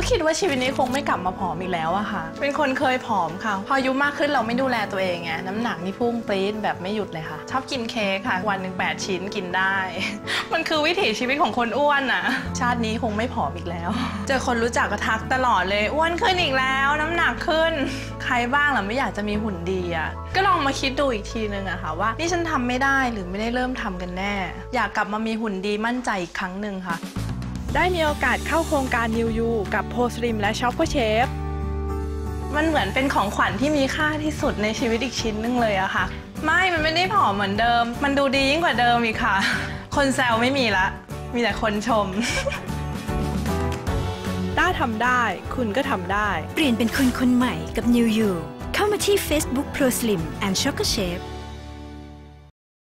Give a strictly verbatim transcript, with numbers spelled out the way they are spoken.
คิดว่าชีวิตนี้คงไม่กลับมาผอมอีกแล้วอะค่ะเป็นคนเคยผอมค่ะพออายุมากขึ้นเราไม่ดูแลตัวเองไงน้ำหนักนี่พุ่งปรี๊ดแบบไม่หยุดเลยค่ะชอบกินเค้กค่ะวันหนึ่งแปดชิ้นกินได้มันคือวิถีชีวิตของคนอ้วนอะชาตินี้คงไม่ผอมอีกแล้วเจอคนรู้จักก็ทักตลอดเลยอ้วนขึ้นอีกแล้วน้ำหนักขึ้นใครบ้างล่ะไม่อยากจะมีหุ่นดีอะก็ลองมาคิดดูอีกทีนึงอะค่ะว่านี่ฉันทำไม่ได้หรือไม่ได้เริ่มทำกันแน่อยากกลับมามีหุ่นดีมั่นใจอีกครั้งหนึ่งค่ะได้มีโอกาสเข้าโครงการ นิว ยู กับ โพ สลิม และ ช็อกโกเชฟ มันเหมือนเป็นของขวัญที่มีค่าที่สุดในชีวิตอีกชิ้นนึงเลยอะค่ะไม่มันไม่ได้ผอมเหมือนเดิมมันดูดียิ่งกว่าเดิมอีกค่ะคนแซวไม่มีละมีแต่คนชมถ้าทำได้คุณก็ทำได้เปลี่ยนเป็นคนคนใหม่กับ นิว ยู เข้ามาที่ Facebook โพ สลิม และ ช็อกโกเชฟ